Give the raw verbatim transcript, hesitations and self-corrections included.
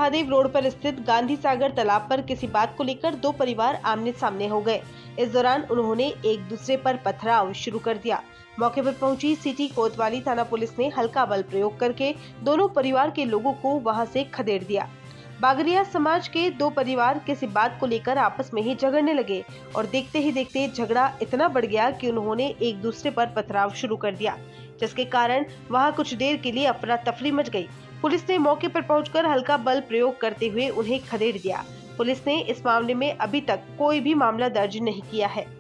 Mahadev road पर स्थित गांधी सागर तालाब पर किसी बात को लेकर दो परिवार आमने सामने हो गए। इस दौरान उन्होंने एक दूसरे पर पथराव शुरू कर दिया। मौके पर पहुंची सिटी कोतवाली थाना पुलिस ने हल्का बल प्रयोग करके दोनों परिवार के लोगों को वहां से खदेड़ दिया। बागरिया समाज के दो परिवार किसी बात को लेकर आपस में ही झगड़ने लगे और देखते ही देखते झगड़ा इतना बढ़ गया कि उन्होंने एक दूसरे पर पथराव शुरू कर दिया, जिसके कारण वहां कुछ देर के लिए अफरा तफरी मच गई। पुलिस ने मौके पर पहुंचकर हल्का बल प्रयोग करते हुए उन्हें खदेड़ दिया। पुलिस ने इस मामले में अभी तक कोई भी मामला दर्ज नहीं किया है।